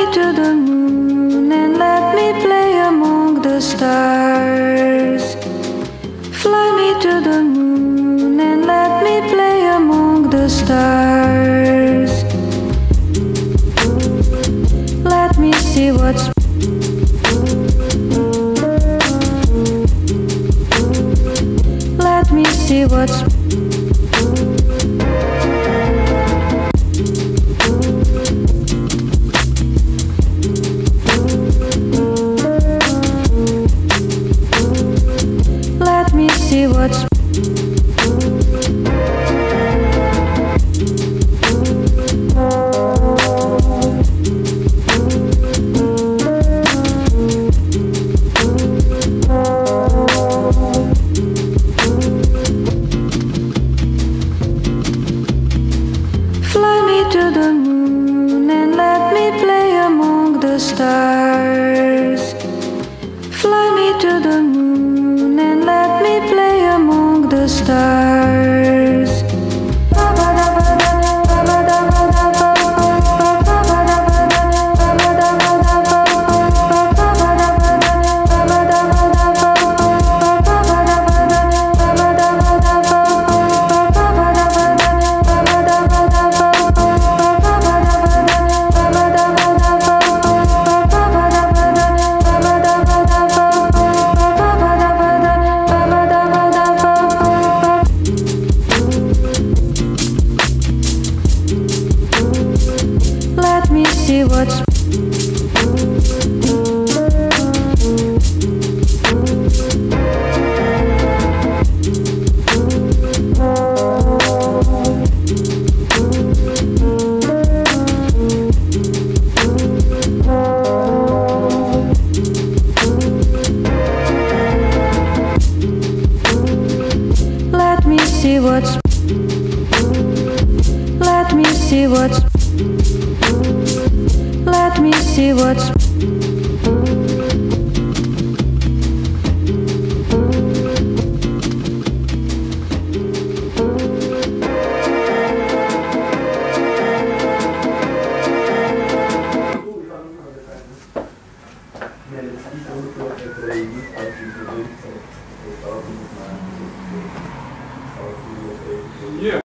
to the moon and let me play among the stars. Fly me to the moon and let me play among the stars. Let me see what's Let me see what's Let me see what's Fly me to the moon and let me play among the stars. Fly me to the moon and let me play among the stars. Let me see what's Let me see what's Let me see what's Let me see what's